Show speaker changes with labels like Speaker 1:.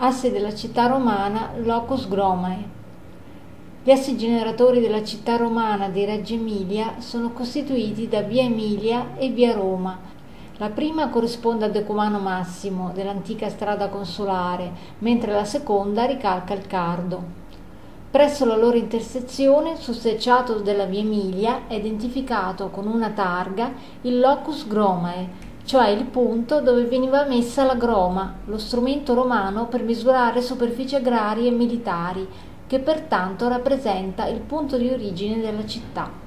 Speaker 1: Asse della città romana, locus Gromae. Gli assi generatori della città romana di Reggio Emilia sono costituiti da via Emilia e via Roma. La prima corrisponde al decumano massimo dell'antica strada consolare, mentre la seconda ricalca il cardo. Presso la loro intersezione, sul selciato della via Emilia, è identificato con una targa il locus Gromae, cioè il punto dove veniva messa la groma, lo strumento romano per misurare superfici agrarie e militari, che pertanto rappresenta il punto di origine della città.